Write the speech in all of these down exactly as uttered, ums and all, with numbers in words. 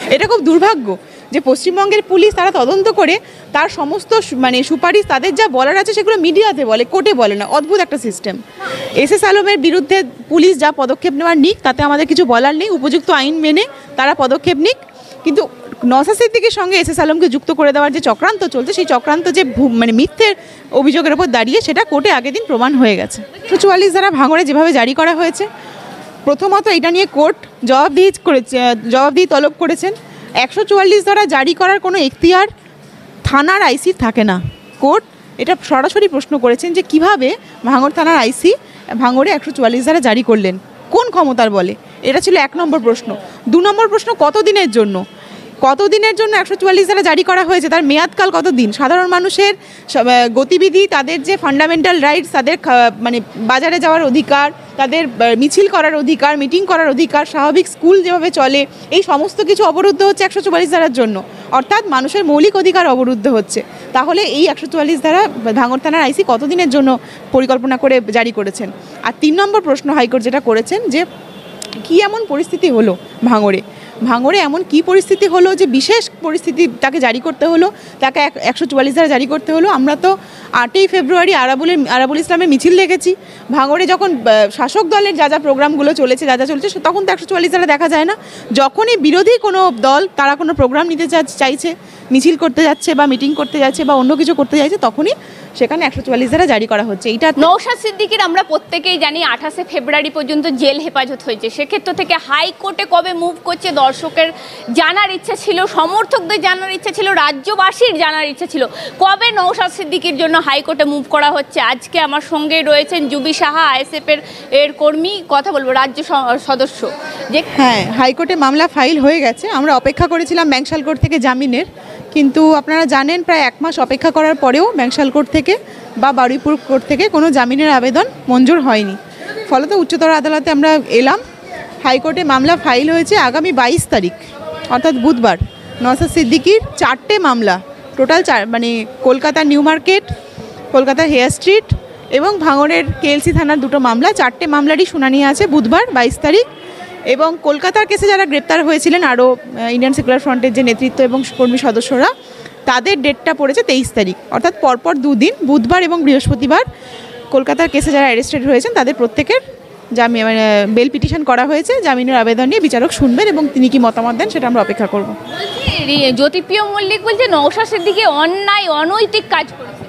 এটা খুব দুর্ভাগ্য যে পশ্চিমবঙ্গের পুলিশ তারা তদন্ত করে তার সমস্ত মানে সুপারিশ তাদের যা বলার আছে সেগুলো মিডিয়াতে বলে, কোর্টে বলে না। অদ্ভুত একটা সিস্টেম। এস এস আলমের বিরুদ্ধে পুলিশ যা পদক্ষেপ নেওয়ার নিক, তাতে আমাদের কিছু বলার নেই। উপযুক্ত আইন মেনে তারা পদক্ষেপ নিক, কিন্তু নওশাদ সিদ্দিকীর সঙ্গে এস এস আলমকে যুক্ত করে দেওয়ার যে চক্রান্ত চলছে, সেই চক্রান্ত যে মানে মিথ্যের অভিযোগের ওপর দাঁড়িয়ে সেটা কোর্টে আগের দিন প্রমাণ হয়ে গেছে। একশো চুয়াল্লিশ ধারা ভাঙড়ে যেভাবে জারি করা হয়েছে, প্রথমত এটা নিয়ে কোর্ট জবাবদিহি করেছে, জবাবদিহি তলব করেছেন। একশো চুয়াল্লিশ ধারা জারি করার কোনো এখতিয়ার থানার আইসির থাকে না। কোর্ট এটা সরাসরি প্রশ্ন করেছেন যে কিভাবে ভাঙড় থানার আইসি ভাঙড়ে একশো চুয়াল্লিশ ধারা জারি করলেন, কোন ক্ষমতার বলে? এটা ছিল এক নম্বর প্রশ্ন। দু নম্বর প্রশ্ন, কতদিনের জন্য কতদিনের জন্য একশো চুয়াল্লিশ ধারা জারি করা হয়েছে, তার মেয়াদকাল কতদিন? সাধারণ মানুষের গতিবিধি, তাদের যে ফান্ডামেন্টাল রাইটস, তাদের মানে বাজারে যাওয়ার অধিকার, তাদের মিছিল করার অধিকার, মিটিং করার অধিকার, স্বাভাবিক স্কুল যেভাবে চলে, এই সমস্ত কিছু অবরুদ্ধ হচ্ছে একশো চুয়াল্লিশ ধারার জন্য। অর্থাৎ মানুষের মৌলিক অধিকার অবরুদ্ধ হচ্ছে। তাহলে এই একশো চুয়াল্লিশ ধারা ভাঙড় থানার আইসি কতদিনের জন্য পরিকল্পনা করে জারি করেছেন? আর তিন নম্বর প্রশ্ন হাইকোর্ট যেটা করেছেন যে কী এমন পরিস্থিতি হলো ভাঙড়ে, ভাঙড়ে এমন কি পরিস্থিতি হলো যে বিশেষ পরিস্থিতি তাকে জারি করতে হলো, তাকে একশো চুয়াল্লিশ ধারা জারি করতে হলো। আমরা তো আটই ফেব্রুয়ারি আরাবুলের আরাবুল ইসলামের মিছিল দেখেছি। ভাঙড়ে যখন শাসক দলের যা যা প্রোগ্রামগুলো চলেছে, যা যা চলছে, তখন তো একশো চুয়াল্লিশ ধারা দেখা যায় না। যখনই বিরোধী কোনো দল তারা কোনো প্রোগ্রাম নিতে চাইছে, মিছিল করতে যাচ্ছে বা মিটিং করতে যাচ্ছে বা অন্য কিছু করতে যাচ্ছে, তখনই সেখানে একশো চুয়াল্লিশ ধারা জারি করা হচ্ছে। এটা নওশাদ সিদ্দিকীর আমরা প্রত্যেকেই জানি আঠাশে ফেব্রুয়ারি পর্যন্ত জেল হেফাজত হয়েছে। সেক্ষেত্র থেকে হাইকোর্টে কবে মুভ করছে দর্শকের জানার ইচ্ছা ছিল, সমর্থকদের জানার ইচ্ছা ছিল, রাজ্যবাসীর জানার ইচ্ছা ছিল, কবে নওশাদ সিদ্দিকীর জন্য হাইকোর্টে মুভ করা হচ্ছে। আজকে আমার সঙ্গে রয়েছেন জুবি সাহা, আইএসএফের এর কর্মী, কথা বলবো, রাজ্য সদস্য। যে হ্যাঁ, হাইকোর্টে মামলা ফাইল হয়ে গেছে। আমরা অপেক্ষা করেছিলাম ব্যাংশাল কোর্ট থেকে জামিনের, কিন্তু আপনারা জানেন প্রায় এক মাস অপেক্ষা করার পরেও ব্যাংশাল কোর্ট থেকে বা বারুইপুর কোর্ট থেকে কোনো জামিনের আবেদন মঞ্জুর হয়নি। ফলত উচ্চতর আদালতে আমরা এলাম। হাইকোর্টে মামলা ফাইল হয়েছে আগামী বাইশ তারিখ অর্থাৎ বুধবার। নওশাদ সিদ্দিকীর চারটে মামলা, টোটাল চার, মানে কলকাতার নিউ মার্কেট, কলকাতার হেয়ার স্ট্রিট এবং ভাঙড়ের কেএলসি থানার দুটো মামলা, চারটে মামলারই শুনানি আছে বুধবার বাইশ তারিখ। এবং কলকাতার কেসে যারা গ্রেপ্তার হয়েছিলেন, আরও ইন্ডিয়ান সেকুলার ফ্রন্টের যে নেতৃত্ব এবং কর্মী সদস্যরা, তাদের ডেটটা পড়েছে তেইশ তারিখ, অর্থাৎ পরপর দুদিন, বুধবার এবং বৃহস্পতিবার কলকাতার কেসে যারা অ্যারেস্টেড হয়েছেন তাদের প্রত্যেকের জামিন মানে বেল পিটিশন করা হয়েছে। জামিনের আবেদন নিয়ে বিচারক শুনবেন এবং তিনি কি মতামত দেন সেটা আমরা অপেক্ষা করব। জ্যোতিপ্রিয় মল্লিক বলছে নওশাদ সিদ্দিকী অন্যায় অনৈতিক কাজ করেছে।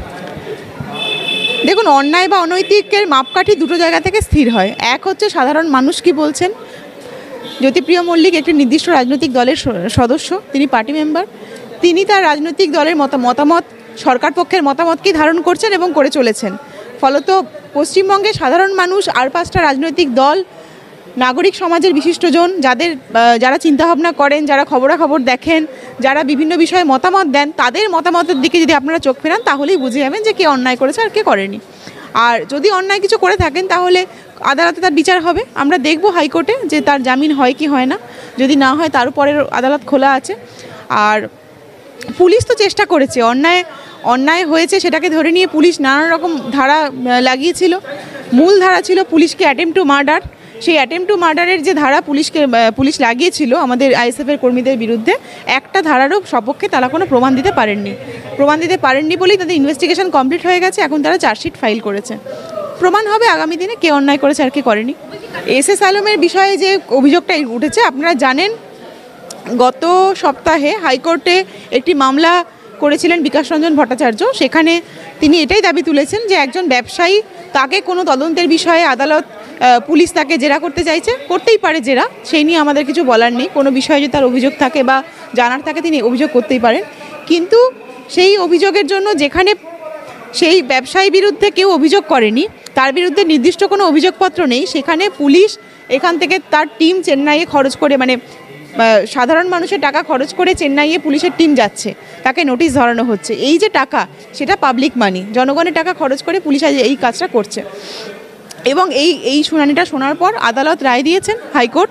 দেখুন, অন্যায় বা অনৈতিকের মাপকাঠি দুটো জায়গা থেকে স্থির হয়। এক হচ্ছে সাধারণ মানুষ কি বলছেন। জ্যোতিপ্রিয় মল্লিক একটি নির্দিষ্ট রাজনৈতিক দলের সদস্য, তিনি পার্টি মেম্বার। তিনি তার রাজনৈতিক দলের মত মতামত সরকার পক্ষের মতামতকেই ধারণ করছেন এবং করে চলেছেন। ফলত পশ্চিমবঙ্গে সাধারণ মানুষ আর পাঁচটা রাজনৈতিক দল, নাগরিক সমাজের বিশিষ্টজন, যাদের যারা চিন্তাভাবনা করেন, যারা খবরাখবর দেখেন, যারা বিভিন্ন বিষয়ে মতামত দেন, তাদের মতামতের দিকে যদি আপনারা চোখ ফেরান তাহলেই বুঝে যাবেন যে কে অন্যায় করেছে আর কে করেনি। আর যদি অন্যায় কিছু করে থাকেন তাহলে আদালতে তার বিচার হবে। আমরা দেখব হাইকোর্টে যে তার জামিন হয় কি হয় না। যদি না হয় তার উপরের আদালত খোলা আছে। আর পুলিশ তো চেষ্টা করেছে, অন্যায় অন্যায় হয়েছে সেটাকে ধরে নিয়ে পুলিশ নানান রকম ধারা লাগিয়েছিল। মূল ধারা ছিল পুলিশকে অ্যাটেম্প টু মার্ডার। সেই অ্যাটেম্প টু মার্ডারের যে ধারা পুলিশকে পুলিশ লাগিয়েছিল আমাদের আইএসএফের কর্মীদের বিরুদ্ধে, একটা ধারারও সপক্ষে তারা কোনো প্রমাণ দিতে পারেননি। প্রমাণ দিতে পারেননি বলেই তাদের ইনভেস্টিগেশন কমপ্লিট হয়ে গেছে। এখন তারা চার্জশিট ফাইল করেছে। প্রমাণ হবে আগামী দিনে কে অন্যায় করেছে আর কে করেনি। এস এস আলমের বিষয়ে যে অভিযোগটা উঠেছে, আপনারা জানেন গত সপ্তাহে হাইকোর্টে একটি মামলা করেছিলেন বিকাশ রঞ্জন ভট্টাচার্য। সেখানে তিনি এটাই দাবি তুলেছেন যে একজন ব্যবসায়ী, তাকে কোনো তদন্তের বিষয়ে আদালত পুলিশ তাকে জেরা করতে চাইছে, করতেই পারে জেরা, সেই নিয়ে আমাদের কিছু বলার নেই। কোনো বিষয়ে যদি তার অভিযোগ থাকে বা জানার থাকে তিনি অভিযোগ করতেই পারেন। কিন্তু সেই অভিযোগের জন্য যেখানে সেই ব্যবসায়ীর বিরুদ্ধে কেউ অভিযোগ করেনি, তার বিরুদ্ধে নির্দিষ্ট কোনো অভিযোগপত্র নেই, সেখানে পুলিশ এখান থেকে তার টিম চেন্নাইয়ে খরচ করে, মানে সাধারণ মানুষের টাকা খরচ করে চেন্নাইয়ে পুলিশের টিম যাচ্ছে, তাকে নোটিশ ধরানো হচ্ছে। এই যে টাকা, সেটা পাবলিক মানি, জনগণের টাকা খরচ করে পুলিশ এই কাজটা করছে। এবং এই এই শুনানিটা শোনার পর আদালত রায় দিয়েছেন, হাইকোর্ট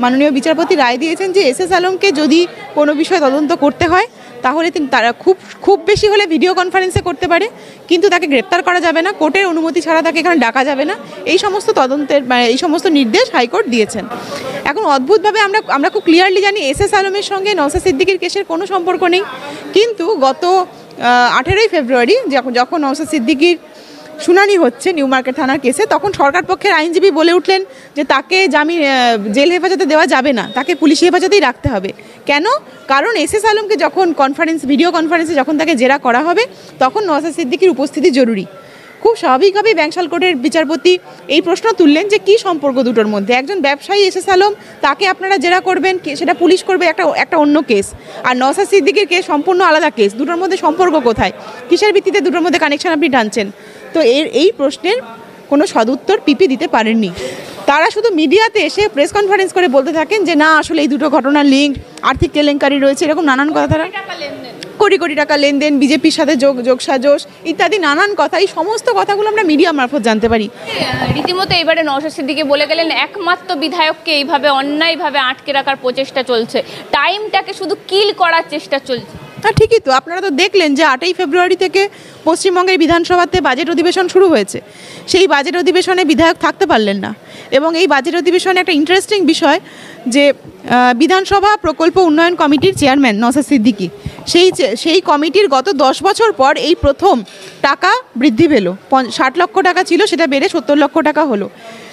মাননীয় বিচারপতি রায় দিয়েছেন যে এস এস আলমকে যদি কোনো বিষয়ে তদন্ত করতে হয় তাহলে তিনি তারা খুব খুব বেশি হলে ভিডিও কনফারেন্সে করতে পারে, কিন্তু তাকে গ্রেপ্তার করা যাবে না, কোর্টের অনুমতি ছাড়া তাকে এখানে ডাকা যাবে না। এই সমস্ত তদন্তের মানে এই সমস্ত নির্দেশ হাইকোর্ট দিয়েছেন। এখন অদ্ভুতভাবে আমরা আমরা খুব ক্লিয়ারলি জানি এস এস আলমের সঙ্গে নওশাদ সিদ্দিকীর কেসের কোনো সম্পর্ক নেই, কিন্তু গত আঠেরোই ফেব্রুয়ারি যখন যখন নওশাদ সিদ্দিকীর শুনানি হচ্ছে নিউ মার্কেট থানার কেসে, তখন সরকার পক্ষের আইনজীবী বলে উঠলেন যে তাকে জামিন জেল হেফাজতে দেওয়া যাবে না, তাকে পুলিশি হেফাজতেই রাখতে হবে। কেন? কারণ এস এস আলমকে যখন কনফারেন্স ভিডিও কনফারেন্সে যখন তাকে জেরা করা হবে তখন নওশাদ সিদ্দিকীর উপস্থিতি জরুরি। খুব স্বাভাবিকভাবেই ব্যাংশাল কোর্টের বিচারপতি এই প্রশ্ন তুললেন যে কী সম্পর্ক দুটোর মধ্যে। একজন ব্যবসায়ী এস এস আলম, তাকে আপনারা জেরা করবেন, সেটা পুলিশ করবে, একটা একটা অন্য কেস। আর নওশাদ সিদ্দিকীর কেস সম্পূর্ণ আলাদা কেস। দুটোর মধ্যে সম্পর্ক কোথায়? কিসের ভিত্তিতে দুটোর মধ্যে কানেকশন আপনি টানছেন? তো এর এই প্রশ্নের কোনো সদুত্তর পিপি দিতে পারেননি। তারা শুধু মিডিয়াতে এসে প্রেস কনফারেন্স করে বলতে থাকেন যে না আসলে এই দুটো ঘটনার লিঙ্ক, আর্থিক কেলেঙ্কারি রয়েছে, এরকম নানান কথা। তারা কোটি কোটি টাকা লেনদেন, বিজেপির সাথে যোগ যোগসাজশ ইত্যাদি নানান কথা, এই সমস্ত কথাগুলো আমরা মিডিয়া মারফত জানতে পারি। রীতিমতো এবারে নওশাদ সিদ্দিকী বলে গেলেন একমাত্র বিধায়ককে এইভাবে অন্যায়ভাবে আটকে রাখার প্রচেষ্টা চলছে, টাইমটাকে শুধু কিল করার চেষ্টা চলছে। হ্যাঁ ঠিকই তো, আপনারা তো দেখলেন যে আটই ফেব্রুয়ারি থেকে পশ্চিমবঙ্গের বিধানসভাতে বাজেট অধিবেশন শুরু হয়েছে। সেই বাজেট অধিবেশনে বিধায়ক থাকতে পারলেন না, এবং এই বাজেট অধিবেশনে একটা ইন্টারেস্টিং বিষয় যে বিধানসভা প্রকল্প উন্নয়ন কমিটির চেয়ারম্যান নওশাদ সিদ্দিকী, সেই সেই কমিটির গত দশ বছর পর এই প্রথম টাকা বৃদ্ধি পেল। ষাট লক্ষ টাকা ছিল, সেটা বেড়ে সত্তর লক্ষ টাকা হলো।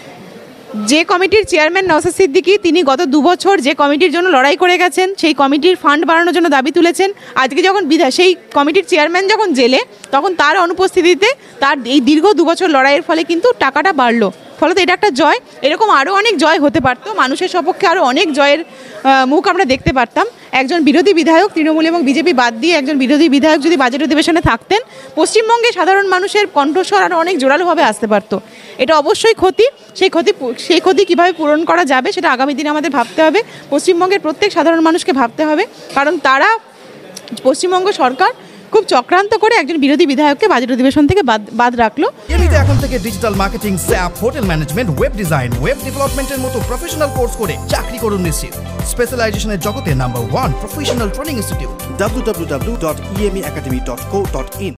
যে কমিটির চেয়ারম্যান নওশাদ সিদ্দিকী, তিনি গত দু বছর যে কমিটির জন্য লড়াই করে গেছেন, সেই কমিটির ফান্ড বাড়ানোর জন্য দাবি তুলেছেন। আজকে যখন বিধায় সেই কমিটির চেয়ারম্যান যখন জেলে, তখন তার অনুপস্থিতিতে তার এই দীর্ঘ দু বছর লড়াইয়ের ফলে কিন্তু টাকাটা বাড়লো। ফলত এটা একটা জয়। এরকম আরও অনেক জয় হতে পারতো, মানুষের সপক্ষে আরও অনেক জয়ের মুখ আমরা দেখতে পারতাম। একজন বিরোধী বিধায়ক, তৃণমূল এবং বিজেপি বাদ দিয়ে একজন বিরোধী বিধায়ক যদি বাজেট অধিবেশনে থাকতেন, পশ্চিমবঙ্গে সাধারণ মানুষের কণ্ঠস্বর আরও অনেক জোরালোভাবে আসতে পারতো। এটা অবশ্যই ক্ষতি। সেই ক্ষতি সেই ক্ষতি কীভাবে পূরণ করা যাবে সেটা আগামী দিনে আমাদের ভাবতে হবে। পশ্চিমবঙ্গের প্রত্যেক সাধারণ মানুষকে ভাবতে হবে, কারণ তারা পশ্চিমবঙ্গ সরকার খুব চক্রান্ত করে একজন বিরোধী বিধায়ককে বাজেট অধিবেশন থেকে বাদ বাদ রাখলো। এমনিতে এখন থেকে digital marketing, SAP, hotel management, web design, web ডেভেলপমেন্টের মতো প্রফেশনাল কোর্স করে চাকরি করুন নিশ্চিত। স্পেশালাইজেশনের জগতে number one professional training institute W W W dot E M E academy dot co dot in.